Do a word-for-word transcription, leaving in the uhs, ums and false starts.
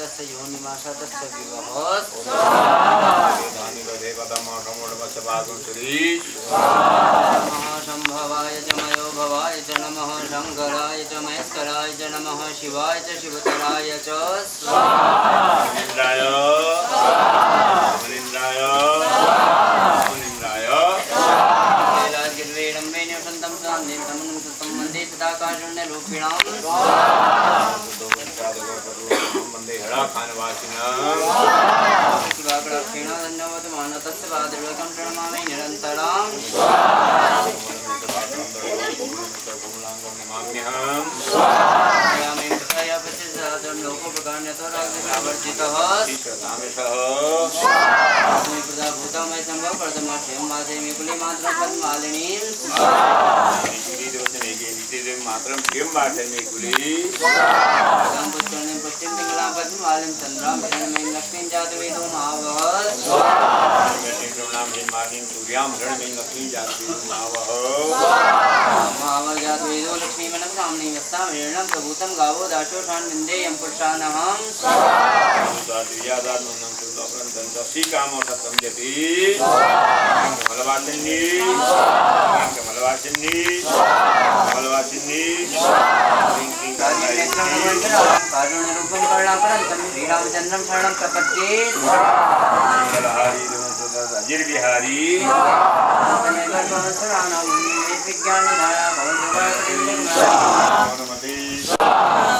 तस्य योनिमाशा तस्य विवहः शंभवाय च मयो भवाय च नमः शंकराय च महेश्वराय च नमः शिवाय च शिवतराय च मुनिन्द्राय मुनिन्द्राय मुनिन्द्राय कैलासगिरिवेणं वेण्यं सन्तं सान्निं तमनं सुतं वन्दे सदा कारुण्यरूपिणां वन्दे हराखानवासिनां शिवाकटाक्षेण धन्यवादमान तस्य पादयोगं प्रणमामि निरन्तरं नमाम्यहं तथाया पश्चादं लोकोपकारण्यतोराग्निवर्जितः प्रदाभूतमय सम्भव प्रथमक्षेम वासयमि कुलीमात्रं पद्मालिनीं मात्रं क्षेम वासयमि कुली पुष्करणीं पुष्टिं पिङ्गलां पद्मालिं चन्द्रां हिरण्मयीं लक्ष्मीं जातवेदो मावः सूर्यां हिरण्मयीं लक्ष्मीं जातवेदो मावः मावः जातवेदो लक्ष्मीमनं कामनीं यस्तां हिरण्यं प्रभूतं गावो दाशो शान्विन्देयं पुरुषानहं श्रीकामोटसंजति कमलवासिनी कमलवासिनी कमलवासिनी कारुण्यरूपं करुणाकरन्तं श्रीरामचन्द्रं शरणं प्रपद्ये अजिरबिहारी विज्ञानधारा